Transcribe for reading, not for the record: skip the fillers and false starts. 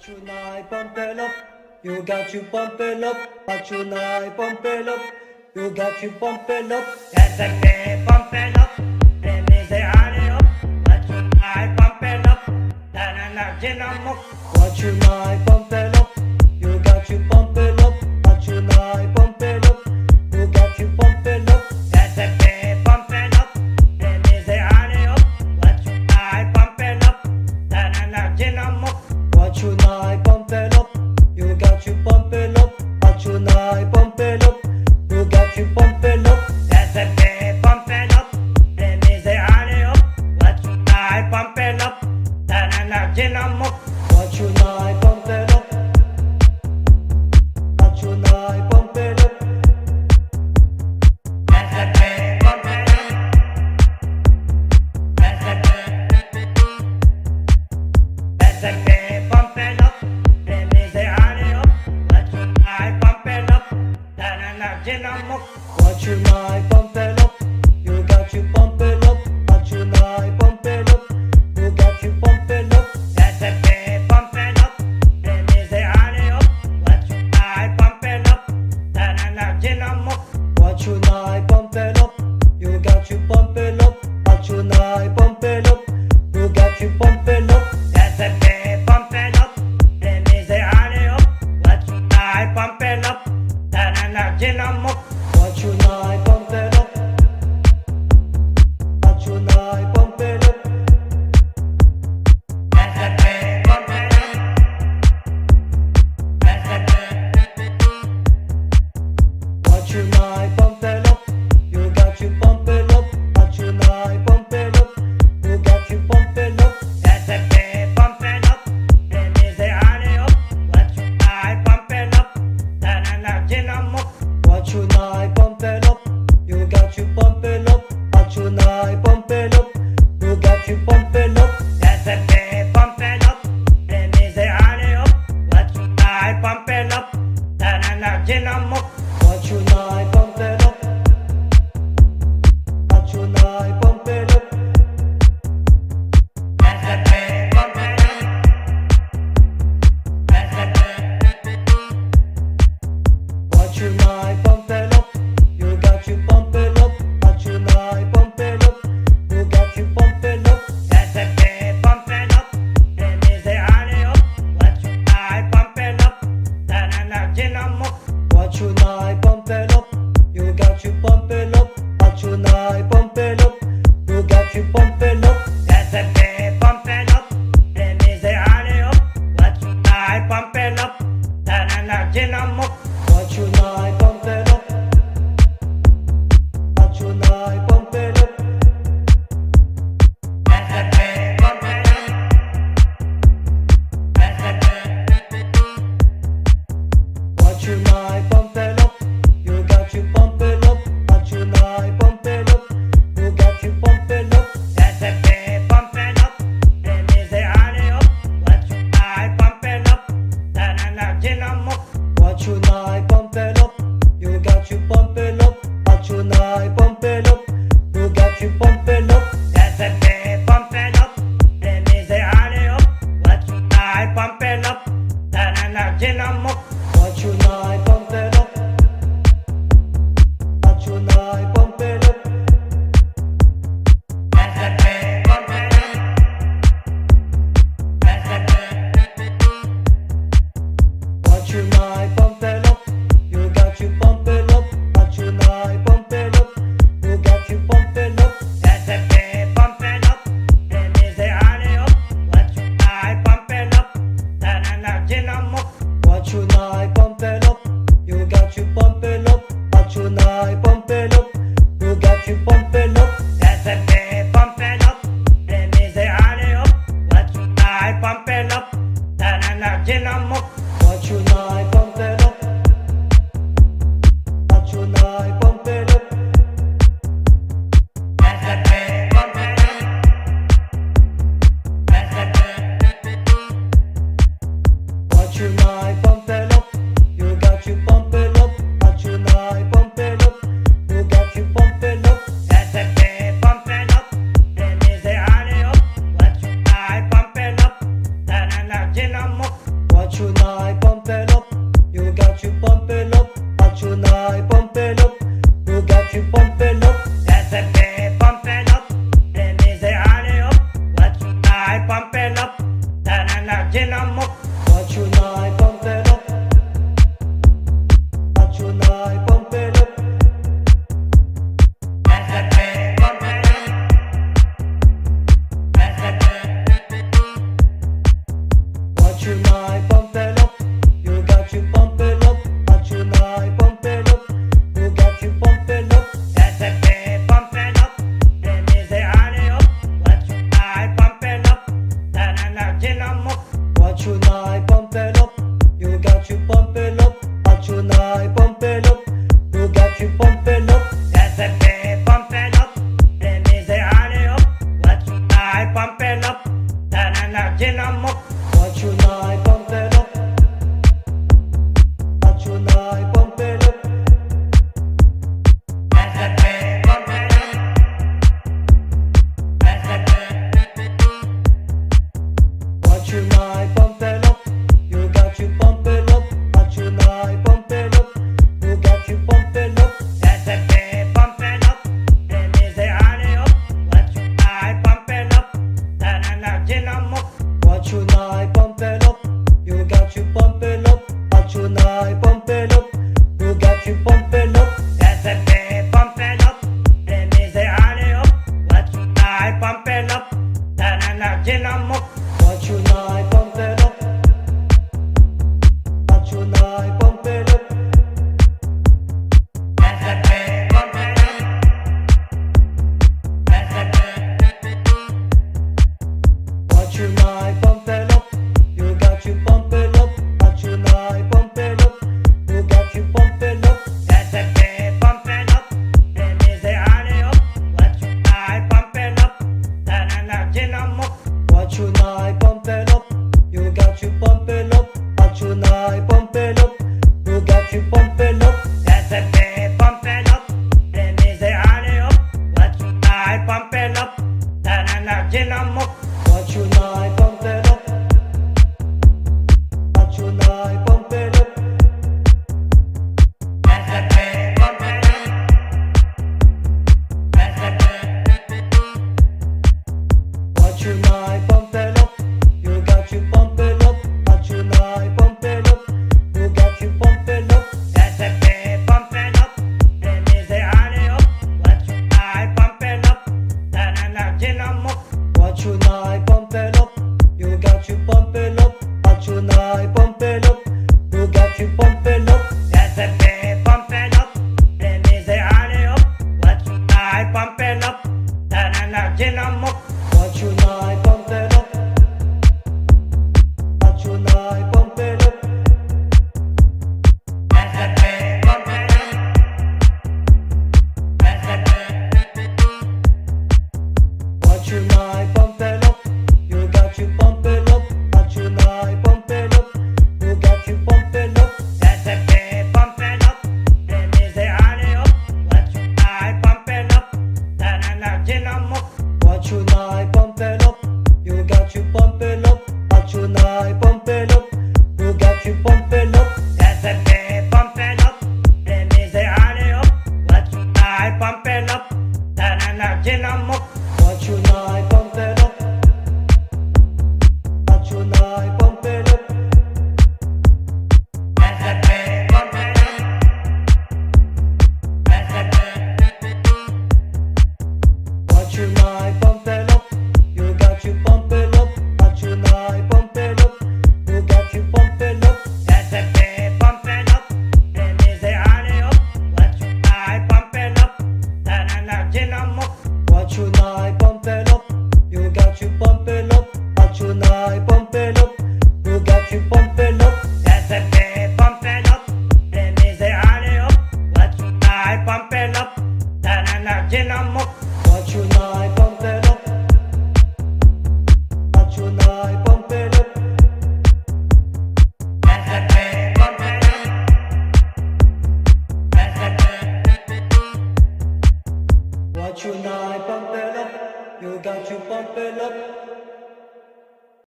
Watch your night, pump it up. You got to pump it up. Watch your night, pump it up. You got to pump it up. That's a big pump it up. And they say, alley up. Watch your night, pump it up. Na dinamo. Watch your night, pump it up. You got to pump it up. Watch your night, pump it up. You got to pump it up. That's a big pump it up. And they say, alley up. Watch your night, pump it up. Na dinamo. Watch your night, pump it up. You got to pump it up. Watch your night, pump it up. You got to pump it up. That's a big pump it up. And they say, alley up. Watch your night, pump it up. Na dinamo. Watch your night, pump it up. Watch your night, pump it up. That's a big pump it up. That's a big pump it up. And they say, alley up. Watch your night, pump it up. Na dinamo. Watch your night, pump it up. You got to pump it up. Watch your night, pump it up. You got to pump it up. That's a big pump it up. And they say, alley up. Watch your night, pump it up. Na dinamo. Watch your night, pump it up. You got to pump it up. Watch your night, pump it up. You got to pump it up. That's a big pump it up. And they say, alley up. Watch your night, pump it up. Na dinamo. Watch your night, pump it up. Watch your night, pump it up. That's a big pump it up. That's a Watch your night, pump it up. You got to pump it up. Watch your night, pump it up. You got to pump it up. That's a big pump it up. And they say, alley up. Watch your night, pump it up. Na dinamo. Watch your night, pump it up. You got to pump it up. Watch your night, pump it up. You got to pump it up. That's a big pump it up. And they say, alley up. Watch your night, pump it up. Na dinamo. Watch your night, pump it up. Watch your night, pump it up. That's a big pump it up. That's a Watch your night, pump it up. You got to pump it up. Watch your night, pump it up. You got to pump it up. That's a big pump it up. And they say, alley up. Watch your night, pump it up. Na dinamo. Watch your night, pump it up. You got to pump it up. Watch your night, pump it up. You got to pump it up. That's a big pump it up. And they say, alley up. Watch your night, pump it up. Na dinamo. Watch your night, pump it up. Watch your night, pump it up. That's a big pump it up. That's a Watch your night, pump it up. You got to pump it up. Watch your night, pump it up. You got to pump it up. That's a big pump it up. And they say, alley up. Watch your night, pump it up. Na dinamo. Watch your night, pump it up. You got to pump it up. Watch your night, pump it up. You got to pump it up. That's a big pump it up. And they say, alley up. Watch your night, pump it up. Na dinamo. Watch your night, pump it up. Watch your night, pump it up. That's a big pump it up. That's a Watch your night, pump it up. You got to pump it up. Watch your night, pump it up. You got to pump it up. That's a big pump it up. And they say, alley up. Watch your night, pump it up. Na dinamo. Watch your night, pump it up. You got to pump it up. Watch your night, pump it up. You got to pump it up. That's a big pump it up. And they say, alley up. Watch your night, pump it up. Na dinamo. Watch your night, pump it up. Watch your night, pump it up. That's a big pump it up. That's a Watch your night, pump it up. You got to pump it up. Watch your night, pump it up. You got to pump it up. That's a big pump it up. And they say, alley up. Watch your night, pump it up. Na dinamo. Watch your night, pump it up. You got you pump it up. Watch your night, pump it up. You got you pump it up. Laisse bien pomper l'op, les misères aller hop. Watch your night, pump it up. Tanana dynamo. Watch your night, pump it up. Watch your night, pump it up. Laisse bien pomper l'op. Laisse bien. Watch your night, pump it up. You got you pump it up. Watch your night, pump it up. You got you pump it up. Laisse bien pomper l'op, les misères aller hop. Watch your night, pumper l'op. Tanana dynamo. Watch your night, pump it up. You got you pump it up. Watch your night, pump it up. You got you pump it up. Laisse bien pomper l'op, les misères aller hop. Watch your night, pumper l'op. Tanana dynamo. Watch your night, pump it up. Watch your night, pump it up. Laisse bien pomper l'op. Laisse bien. Watch your night, pump it up. You got you pump it up. Watch your night, pump it up. You got you pump it up. Laisse bien pomper l'op, les misères aller hop. Watch your night, pumper l'op. Tanana dynamo. Watch your night, pump it up. You got you pump it up. Watch your night, pump it up. You got you pump it up. Laisse bien pomper l'op, les misères aller hop. Watch your night, pumper l'op. Tanana dynamo. Watch your night, pump it up. Watch your night, pump it up. Laisse bien pomper l'op. Laisse bien. Watch your night, pump it up. You got you pump it up. Watch your night, pump it up. You got you pump it up. Laisse bien pomper l'op, les misères aller hop. Watch your night, pumper l'op. Tanana dynamo. Watch your night, pump it up. You got you pump it up. Watch your night, pump it up. You got you pump it up. Laisse bien pomper l'op, les misères aller hop. Watch your night, pumper l'op. Tanana dynamo. Watch your night, pump it up. Watch your night, pump it up. Laisse bien pomper l'op. Laisse bien. Watch your night, pump it up. You got you pump it up. Watch your night, pump it up. You got you pump it up. Laisse bien pomper l'op, les misères aller hop. Watch your night, pumper l'op. Tanana dynamo. Watch your night, pump it up. You got you pump it up. Watch your night, pump it up. You got you pump it up. Laisse bien pomper l'op, les misères aller hop. Watch your night, pumper l'op. Tanana dynamo. Watch your night, pump it up. Watch your night.